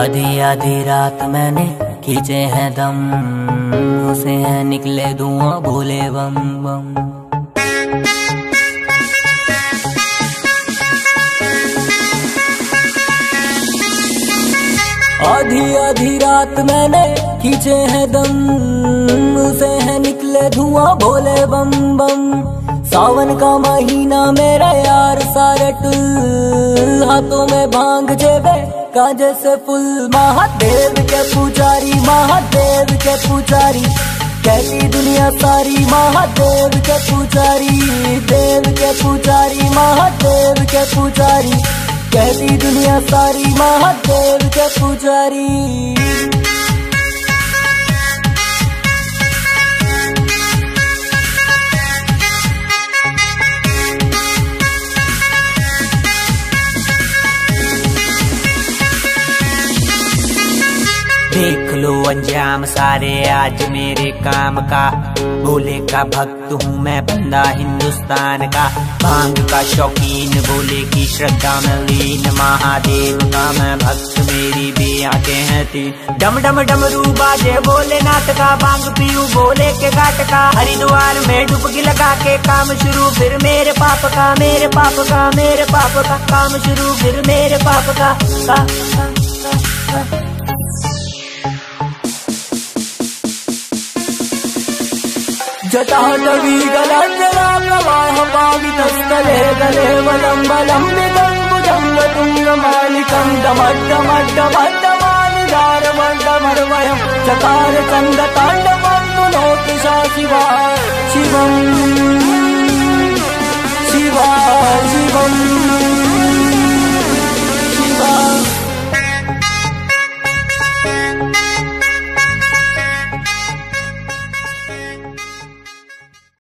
आधी आधी रात मैंने खींचे हैं दम, उसे हैं निकले धुआं भोले बम बम। आधी आधी रात मैंने खींचे हैं दम, उसे हैं निकले धुआं भोले बम बम। सावन का महीना मेरा यार सारे टुल, हाथों में भांग जेबे कांजे से फुल। महादेव के पुजारी, महादेव के पुजारी, कहती दुनिया सारी महादेव के पुजारी। देव के पुजारी, महादेव के पुजारी, कहती दुनिया सारी महादेव के पुजारी। देख लो अंजाम सारे आज मेरे काम का, भोले का भक्त हूँ मैं बंदा हिंदुस्तान का। भांग का शौकीन, भोले की श्रद्धा में लीन, महादेव का मैं भक्त मेरी भी आंखें हैं तीन। डम डम डमरू बाजे भोलेनाथ का, भांग पीऊ भोले के घाट का। हरिद्वार में डुबकी लगा के काम शुरू फिर मेरे पाप का, मेरे पाप का, मेरे पाप का काम शुरू फिर मेरे पाप का। जटाटवी गलांजला प्रवाह पावितस्थले गले बलं बलं विदम्बुजं तुंगमालिकं डमड्डमड्डमड्डमड्डमानिदारमड्डमर्वयं चकार चण्डताण्डवं तुनोति सा शिवा शिवं शिवा शिवम्।